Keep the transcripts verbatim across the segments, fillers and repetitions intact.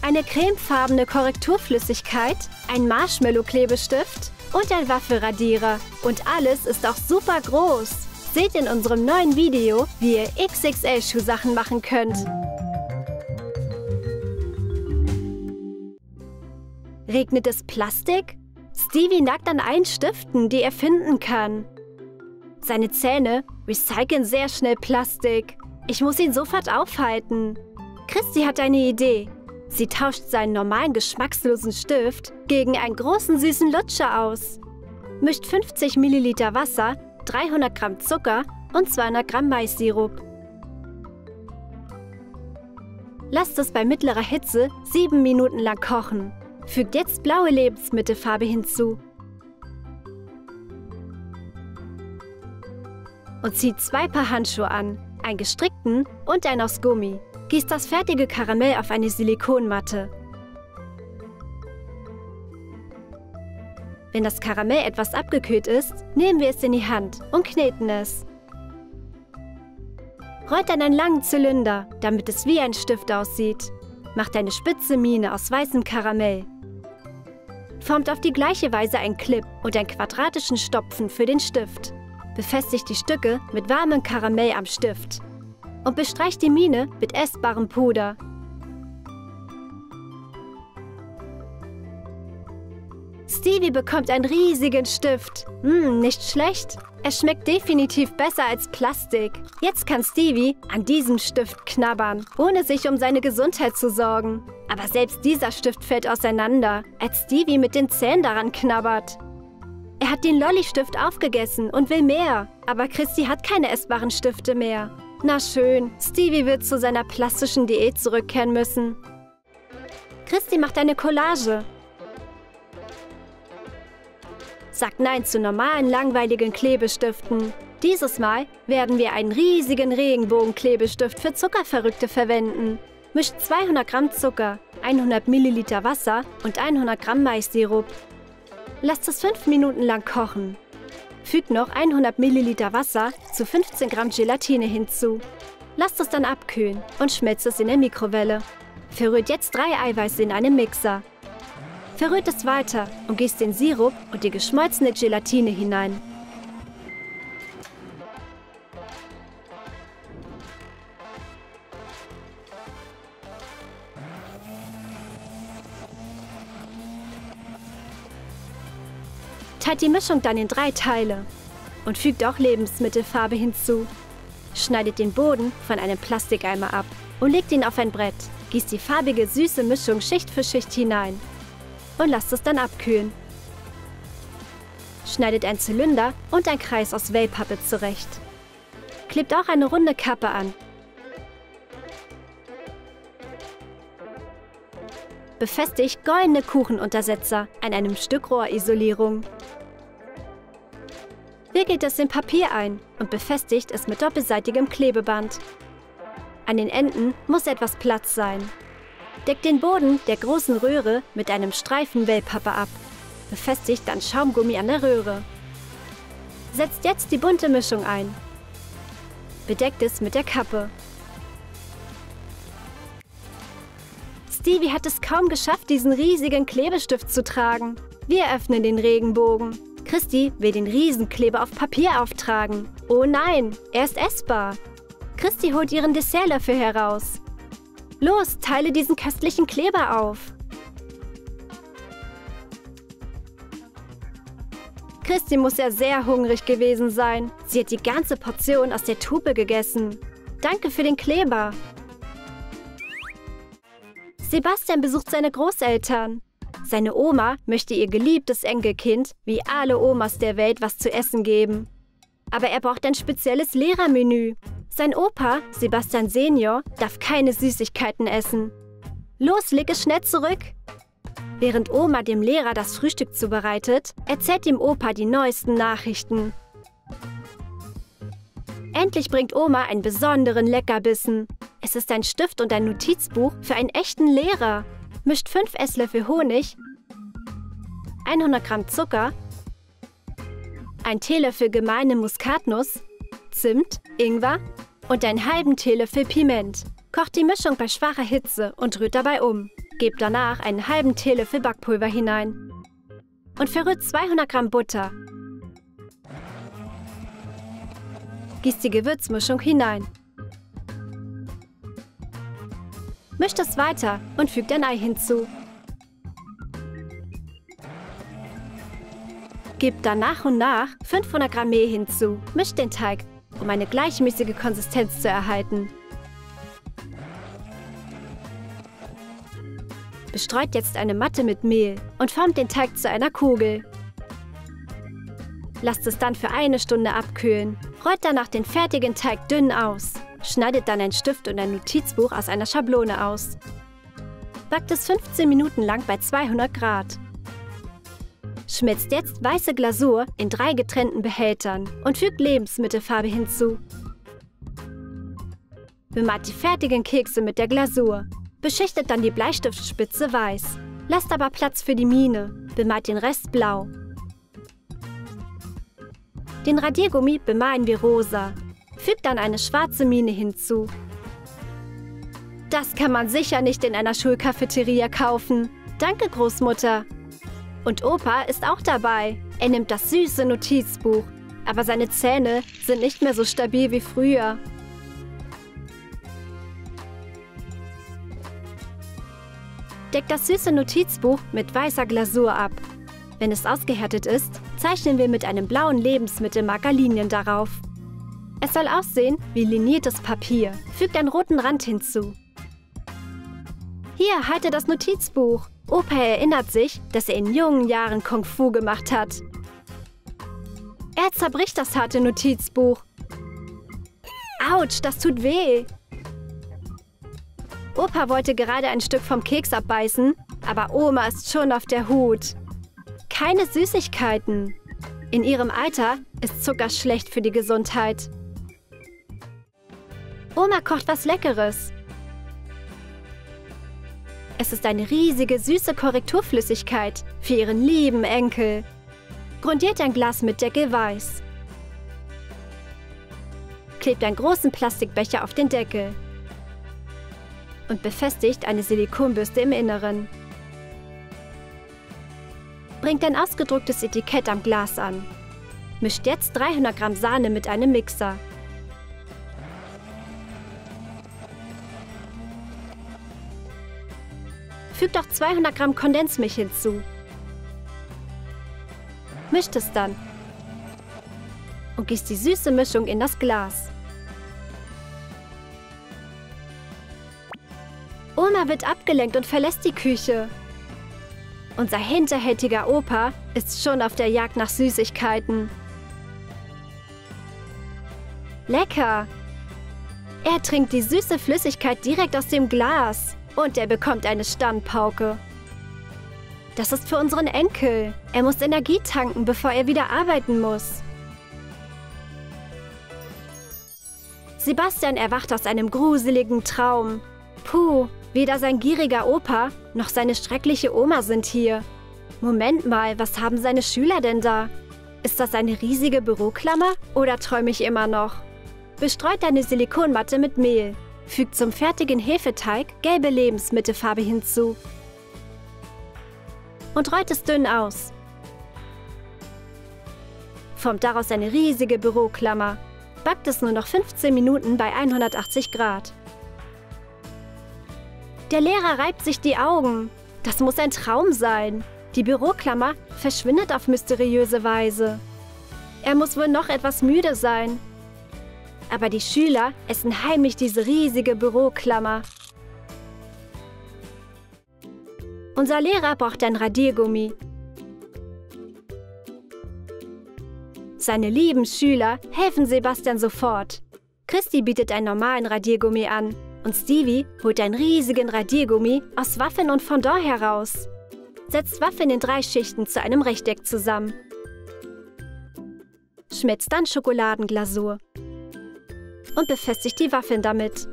eine cremefarbene Korrekturflüssigkeit, ein Marshmallow-Klebestift und ein Waffelradierer. Und alles ist auch super groß. Seht in unserem neuen Video, wie ihr X X L-Schuhsachen machen könnt. Regnet es Plastik? Stevie nagt an allen Stiften, die er finden kann. Seine Zähne recyceln sehr schnell Plastik. Ich muss ihn sofort aufhalten. Christy hat eine Idee. Sie tauscht seinen normalen geschmackslosen Stift gegen einen großen süßen Lutscher aus. Mischt fünfzig Milliliter Wasser, dreihundert Gramm Zucker und zweihundert Gramm Maissirup. Lasst es bei mittlerer Hitze sieben Minuten lang kochen. Fügt jetzt blaue Lebensmittelfarbe hinzu. Und zieht zwei Paar Handschuhe an, einen gestrickten und einen aus Gummi. Gießt das fertige Karamell auf eine Silikonmatte. Wenn das Karamell etwas abgekühlt ist, nehmen wir es in die Hand und kneten es. Rollt dann einen langen Zylinder, damit es wie ein Stift aussieht. Macht eine spitze Mine aus weißem Karamell. Formt auf die gleiche Weise einen Clip und einen quadratischen Stopfen für den Stift. Befestigt die Stücke mit warmem Karamell am Stift. Und bestreicht die Mine mit essbarem Puder. Stevie bekommt einen riesigen Stift. Hm, nicht schlecht. Es schmeckt definitiv besser als Plastik. Jetzt kann Stevie an diesem Stift knabbern, ohne sich um seine Gesundheit zu sorgen. Aber selbst dieser Stift fällt auseinander, als Stevie mit den Zähnen daran knabbert. Er hat den Lolli-Stift aufgegessen und will mehr. Aber Christy hat keine essbaren Stifte mehr. Na schön, Stevie wird zu seiner plastischen Diät zurückkehren müssen. Christy macht eine Collage. Sagt Nein zu normalen, langweiligen Klebestiften. Dieses Mal werden wir einen riesigen Regenbogenklebestift für Zuckerverrückte verwenden. Mischt zweihundert Gramm Zucker, hundert Milliliter Wasser und hundert Gramm Maissirup. Lasst es fünf Minuten lang kochen. Fügt noch hundert Milliliter Wasser zu fünfzehn Gramm Gelatine hinzu. Lasst es dann abkühlen und schmelzt es in der Mikrowelle. Verrührt jetzt drei Eiweiße in einem Mixer. Verrührt es weiter und gießt den Sirup und die geschmolzene Gelatine hinein. Teilt die Mischung dann in drei Teile und fügt auch Lebensmittelfarbe hinzu. Schneidet den Boden von einem Plastikeimer ab und legt ihn auf ein Brett. Gießt die farbige, süße Mischung Schicht für Schicht hinein und lasst es dann abkühlen. Schneidet einen Zylinder und einen Kreis aus Wellpappe zurecht. Klebt auch eine runde Kappe an. Befestigt goldene Kuchenuntersetzer an einem Stück Rohrisolierung. Wickelt es in Papier ein und befestigt es mit doppelseitigem Klebeband. An den Enden muss etwas Platz sein. Deckt den Boden der großen Röhre mit einem Streifen Wellpappe ab. Befestigt dann Schaumgummi an der Röhre. Setzt jetzt die bunte Mischung ein. Bedeckt es mit der Kappe. Stevie hat es kaum geschafft, diesen riesigen Klebestift zu tragen. Wir öffnen den Regenbogen. Christy will den Riesenkleber auf Papier auftragen. Oh nein, er ist essbar. Christy holt ihren Dessertlöffel heraus. Los, teile diesen köstlichen Kleber auf. Christy muss ja sehr hungrig gewesen sein. Sie hat die ganze Portion aus der Tube gegessen. Danke für den Kleber. Sebastian besucht seine Großeltern. Seine Oma möchte ihr geliebtes Enkelkind, wie alle Omas der Welt, was zu essen geben. Aber er braucht ein spezielles Lehrermenü. Sein Opa, Sebastian Senior, darf keine Süßigkeiten essen. Los, leg es schnell zurück. Während Oma dem Lehrer das Frühstück zubereitet, erzählt dem Opa die neuesten Nachrichten. Endlich bringt Oma einen besonderen Leckerbissen. Es ist ein Stift und ein Notizbuch für einen echten Lehrer. Mischt fünf Esslöffel Honig, hundert Gramm Zucker, ein Teelöffel gemahlene Muskatnuss, Zimt, Ingwer und einen halben Teelöffel Piment. Kocht die Mischung bei schwacher Hitze und rührt dabei um. Gebt danach einen halben Teelöffel Backpulver hinein und verrührt zweihundert Gramm Butter. Gießt die Gewürzmischung hinein. Mischt es weiter und fügt ein Ei hinzu. Gebt dann nach und nach fünfhundert Gramm Mehl hinzu. Mischt den Teig, um eine gleichmäßige Konsistenz zu erhalten. Bestreut jetzt eine Matte mit Mehl und formt den Teig zu einer Kugel. Lasst es dann für eine Stunde abkühlen. Rollt danach den fertigen Teig dünn aus. Schneidet dann einen Stift und ein Notizbuch aus einer Schablone aus. Backt es fünfzehn Minuten lang bei zweihundert Grad. Schmilzt jetzt weiße Glasur in drei getrennten Behältern und fügt Lebensmittelfarbe hinzu. Bemalt die fertigen Kekse mit der Glasur. Beschichtet dann die Bleistiftspitze weiß. Lasst aber Platz für die Mine. Bemalt den Rest blau. Den Radiergummi bemalen wir rosa. Fügt dann eine schwarze Mine hinzu. Das kann man sicher nicht in einer Schulcafeteria kaufen. Danke, Großmutter. Und Opa ist auch dabei. Er nimmt das süße Notizbuch. Aber seine Zähne sind nicht mehr so stabil wie früher. Deckt das süße Notizbuch mit weißer Glasur ab. Wenn es ausgehärtet ist, zeichnen wir mit einem blauen Lebensmittelmarker Linien darauf. Es soll aussehen wie liniertes Papier. Fügt einen roten Rand hinzu. Hier, halte das Notizbuch. Opa erinnert sich, dass er in jungen Jahren Kung Fu gemacht hat. Er zerbricht das harte Notizbuch. Autsch, das tut weh. Opa wollte gerade ein Stück vom Keks abbeißen, aber Oma ist schon auf der Hut. Keine Süßigkeiten. In ihrem Alter ist Zucker schlecht für die Gesundheit. Oma kocht was Leckeres. Es ist eine riesige, süße Korrekturflüssigkeit für ihren lieben Enkel. Grundiert ein Glas mit Deckel weiß. Klebt einen großen Plastikbecher auf den Deckel. Und befestigt eine Silikonbürste im Inneren. Bringt ein ausgedrucktes Etikett am Glas an. Mischt jetzt dreihundert Gramm Sahne mit einem Mixer. Fügt auch zweihundert Gramm Kondensmilch hinzu. Mischt es dann. Und gießt die süße Mischung in das Glas. Oma wird abgelenkt und verlässt die Küche. Unser hinterhältiger Opa ist schon auf der Jagd nach Süßigkeiten. Lecker! Er trinkt die süße Flüssigkeit direkt aus dem Glas. Und er bekommt eine Standpauke. Das ist für unseren Enkel. Er muss Energie tanken, bevor er wieder arbeiten muss. Sebastian erwacht aus einem gruseligen Traum. Puh, weder sein gieriger Opa noch seine schreckliche Oma sind hier. Moment mal, was haben seine Schüler denn da? Ist das eine riesige Büroklammer oder träume ich immer noch? Bestreut eine Silikonmatte mit Mehl. Fügt zum fertigen Hefeteig gelbe Lebensmittelfarbe hinzu. Und rollt es dünn aus. Formt daraus eine riesige Büroklammer. Backt es nur noch fünfzehn Minuten bei hundertachtzig Grad. Der Lehrer reibt sich die Augen. Das muss ein Traum sein. Die Büroklammer verschwindet auf mysteriöse Weise. Er muss wohl noch etwas müde sein. Aber die Schüler essen heimlich diese riesige Büroklammer. Unser Lehrer braucht ein Radiergummi. Seine lieben Schüler helfen Sebastian sofort. Christi bietet einen normalen Radiergummi an und Stevie holt einen riesigen Radiergummi aus Waffeln und Fondant heraus. Setzt Waffeln in drei Schichten zu einem Rechteck zusammen. Schmilzt dann Schokoladenglasur. Und befestigt die Waffeln damit.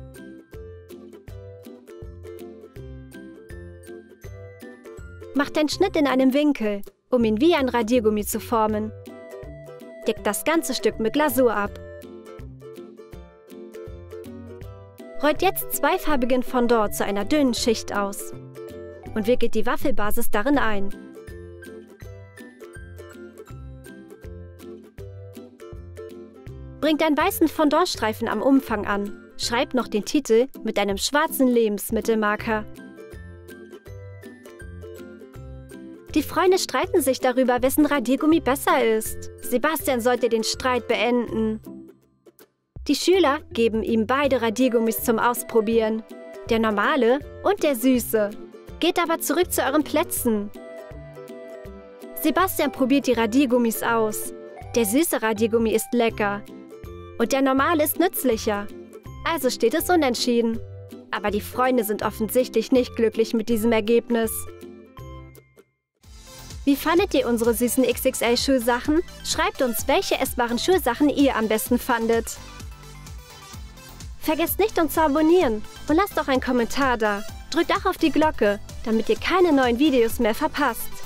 Macht einen Schnitt in einem Winkel, um ihn wie ein Radiergummi zu formen. Deckt das ganze Stück mit Glasur ab. Rollt jetzt zweifarbigen Fondant zu einer dünnen Schicht aus. und wickelt die Waffelbasis darin ein. Bringt einen weißen Fondantstreifen am Umfang an. Schreibt noch den Titel mit einem schwarzen Lebensmittelmarker. Die Freunde streiten sich darüber, wessen Radiergummi besser ist. Sebastian sollte den Streit beenden. Die Schüler geben ihm beide Radiergummis zum Ausprobieren. Der normale und der süße. Geht aber zurück zu euren Plätzen. Sebastian probiert die Radiergummis aus. Der süße Radiergummi ist lecker. Und der normale ist nützlicher. Also steht es unentschieden. Aber die Freunde sind offensichtlich nicht glücklich mit diesem Ergebnis. Wie fandet ihr unsere süßen X X L-Schulsachen? Schreibt uns, welche essbaren Schulsachen ihr am besten fandet. Vergesst nicht, uns zu abonnieren und lasst auch einen Kommentar da. Drückt auch auf die Glocke, damit ihr keine neuen Videos mehr verpasst.